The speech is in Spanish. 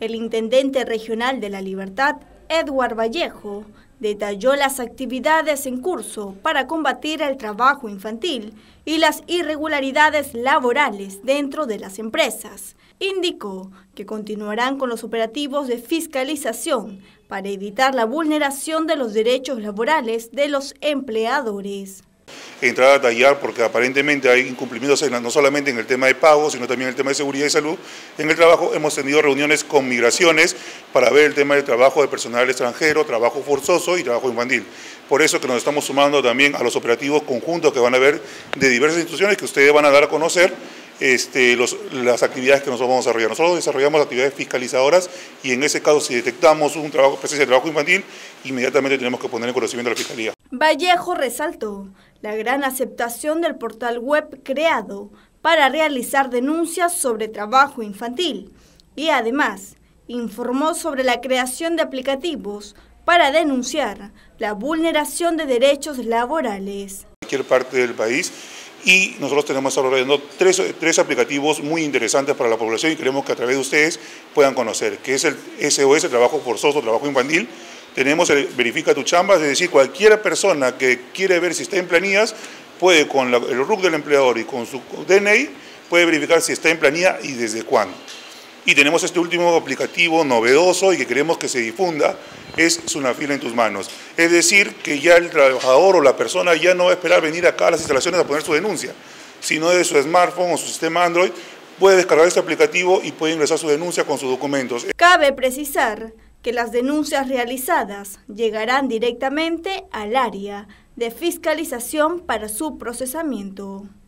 El intendente regional de La Libertad, Edward Vallejo, detalló las actividades en curso para combatir el trabajo infantil y las irregularidades laborales dentro de las empresas. Indicó que continuarán con los operativos de fiscalización para evitar la vulneración de los derechos laborales de los empleadores. Entrar a detallar porque aparentemente hay incumplimientos no solamente en el tema de pagos, sino también en el tema de seguridad y salud. En el trabajo hemos tenido reuniones con migraciones para ver el tema del trabajo de personal extranjero, trabajo forzoso y trabajo infantil. Por eso que nos estamos sumando también a los operativos conjuntos que van a haber de diversas instituciones que ustedes van a dar a conocer las actividades que nosotros vamos a desarrollar. Nosotros desarrollamos actividades fiscalizadoras y en ese caso si detectamos presencia de trabajo infantil, inmediatamente tenemos que poner en conocimiento de la Fiscalía. Vallejo resaltó la gran aceptación del portal web creado para realizar denuncias sobre trabajo infantil y además informó sobre la creación de aplicativos para denunciar la vulneración de derechos laborales. En cualquier parte del país. Y nosotros tenemos desarrollando tres aplicativos muy interesantes para la población y queremos que a través de ustedes puedan conocer, que es el SOS, trabajo forzoso, trabajo infantil. Tenemos el Verifica tu Chamba, es decir, cualquier persona que quiere ver si está en planillas, puede con el RUC del empleador y con su DNI, puede verificar si está en planilla y desde cuándo. Y tenemos este último aplicativo novedoso y que queremos que se difunda, es Sunafila en tus manos. Es decir, que ya el trabajador o la persona ya no va a esperar venir acá a las instalaciones a poner su denuncia, sino de su smartphone o su sistema Android, puede descargar este aplicativo y puede ingresar su denuncia con sus documentos. Cabe precisar que las denuncias realizadas llegarán directamente al área de fiscalización para su procesamiento.